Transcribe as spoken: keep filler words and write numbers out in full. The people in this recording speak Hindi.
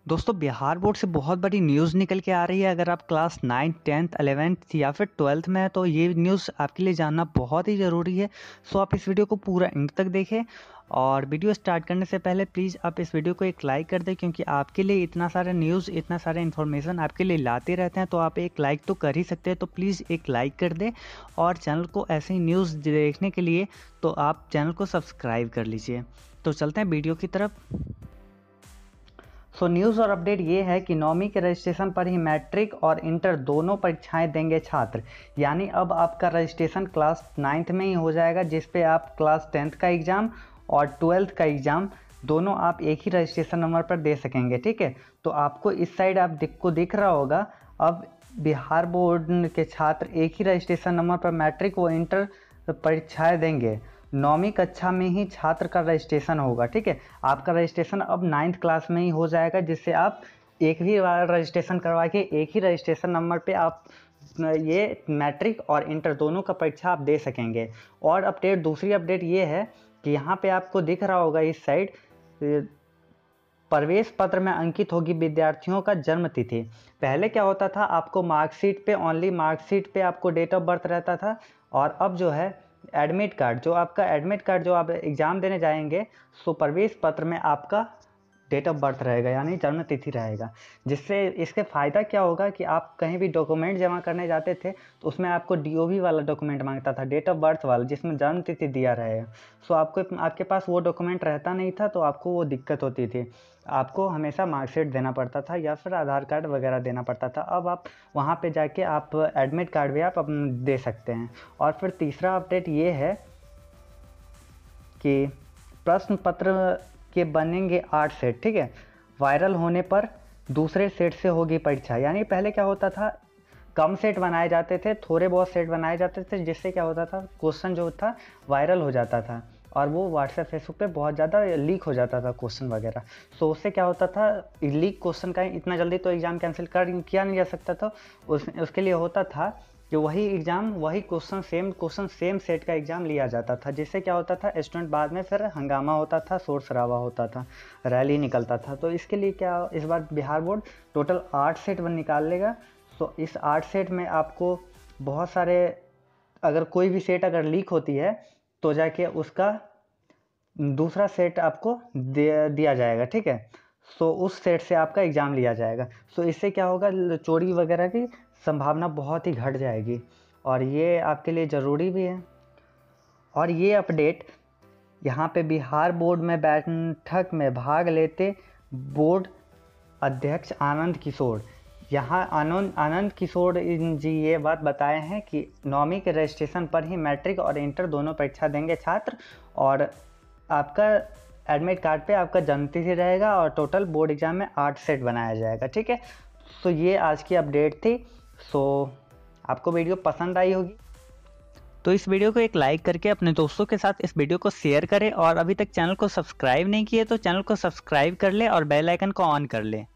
दोस्तों बिहार बोर्ड से बहुत बड़ी न्यूज़ निकल के आ रही है। अगर आप क्लास नाइन्थ टेंथ अलेवेंथ या फिर ट्वेल्थ में है तो ये न्यूज़ आपके लिए जानना बहुत ही ज़रूरी है। सो आप इस वीडियो को पूरा एंड तक देखें और वीडियो स्टार्ट करने से पहले प्लीज़ आप इस वीडियो को एक लाइक कर दें, क्योंकि आपके लिए इतना सारा न्यूज़ इतना सारा इन्फॉर्मेशन आपके लिए लाते रहते हैं, तो आप एक लाइक तो कर ही सकते हैं। तो प्लीज़ एक लाइक कर दें और चैनल को ऐसे ही न्यूज़ देखने के लिए तो आप चैनल को सब्सक्राइब कर लीजिए। तो चलते हैं वीडियो की तरफ। सो न्यूज़ और अपडेट ये है कि नौवीं के रजिस्ट्रेशन पर ही मैट्रिक और इंटर दोनों परीक्षाएं देंगे छात्र। यानी अब आपका रजिस्ट्रेशन क्लास नाइन्थ में ही हो जाएगा, जिस पे आप क्लास टेंथ का एग्ज़ाम और ट्वेल्थ का एग्ज़ाम दोनों आप एक ही रजिस्ट्रेशन नंबर पर दे सकेंगे। ठीक है, तो आपको इस साइड आप दिख को दिख रहा होगा, अब बिहार बोर्ड के छात्र एक ही रजिस्ट्रेशन नंबर पर मैट्रिक व इंटर परीक्षाएँ देंगे। नौवीं कक्षा में ही छात्र का रजिस्ट्रेशन होगा। ठीक है, आपका रजिस्ट्रेशन अब नाइन्थ क्लास में ही हो जाएगा, जिससे आप एक ही बार रजिस्ट्रेशन करवा के एक ही रजिस्ट्रेशन नंबर पे आप ये मैट्रिक और इंटर दोनों का परीक्षा आप दे सकेंगे। और अपडेट दूसरी अपडेट ये है कि यहाँ पे आपको दिख रहा होगा इस साइड, प्रवेश पत्र में अंकित होगी विद्यार्थियों का जन्म तिथि। पहले क्या होता था, आपको मार्कशीट पे ओनली मार्कशीट पे आपको डेट ऑफ बर्थ रहता था, और अब जो है एडमिट कार्ड, जो आपका एडमिट कार्ड जो आप एग्ज़ाम देने जाएंगे, सो प्रवेश पत्र में आपका डेट ऑफ बर्थ रहेगा, यानी जन्म तिथि रहेगा। जिससे इसके फ़ायदा क्या होगा कि आप कहीं भी डॉक्यूमेंट जमा करने जाते थे तो उसमें आपको डीओबी वाला डॉक्यूमेंट मांगता था, डेट ऑफ बर्थ वाला, जिसमें जन्म तिथि दिया रहेगा। सो आपको आपके पास वो डॉक्यूमेंट रहता नहीं था, तो आपको वो दिक्कत होती थी। आपको हमेशा मार्कशीट देना पड़ता था या फिर आधार कार्ड वगैरह देना पड़ता था। अब आप वहाँ पे जाके आप एडमिट कार्ड भी आप दे सकते हैं। और फिर तीसरा अपडेट ये है कि प्रश्न पत्र के बनेंगे आठ सेट। ठीक है, वायरल होने पर दूसरे सेट से होगी परीक्षा। यानी पहले क्या होता था, कम सेट बनाए जाते थे, थोड़े बहुत सेट बनाए जाते थे, जिससे क्या होता था, क्वेश्चन जो था वायरल हो जाता था और वो व्हाट्सएप फेसबुक पे बहुत ज़्यादा लीक हो जाता था क्वेश्चन वगैरह। सो उससे क्या होता था, लीक क्वेश्चन का इतना जल्दी तो एग्ज़ाम कैंसिल कर किया नहीं जा सकता था। उस उसके लिए होता था कि वही एग्ज़ाम वही question same question same set का एग्ज़ाम लिया जाता था, जिससे क्या होता था, स्टूडेंट बाद में फिर हंगामा होता था, शोर शराबा होता था, रैली निकलता था। तो इसके लिए क्या इस बार बिहार बोर्ड टोटल आठ सेट बन निकाल लेगा। सो इस आठ सेट में आपको बहुत सारे, अगर कोई भी सेट अगर लीक होती है तो जाके उसका दूसरा सेट आपको दे दिया जाएगा। ठीक है, सो उस सेट से आपका एग्ज़ाम लिया जाएगा। सो इससे क्या होगा, चोरी वगैरह की संभावना बहुत ही घट जाएगी, और ये आपके लिए ज़रूरी भी है। और ये अपडेट यहाँ पे बिहार बोर्ड में बैठक में भाग लेते बोर्ड अध्यक्ष आनंद किशोर, यहाँ आनंद आनंद किशोर जी ये बात बताए हैं कि नौवीं के रजिस्ट्रेशन पर ही मैट्रिक और इंटर दोनों परीक्षा देंगे छात्र, और आपका एडमिट कार्ड पे आपका जन्म तिथि रहेगा, और टोटल बोर्ड एग्जाम में आठ सेट बनाया जाएगा। ठीक है, सो ये आज की अपडेट थी। सो आपको वीडियो पसंद आई होगी तो इस वीडियो को एक लाइक करके अपने दोस्तों के साथ इस वीडियो को शेयर करें, और अभी तक चैनल को सब्सक्राइब नहीं किए तो चैनल को सब्सक्राइब कर ले और बेल आइकन को ऑन कर ले।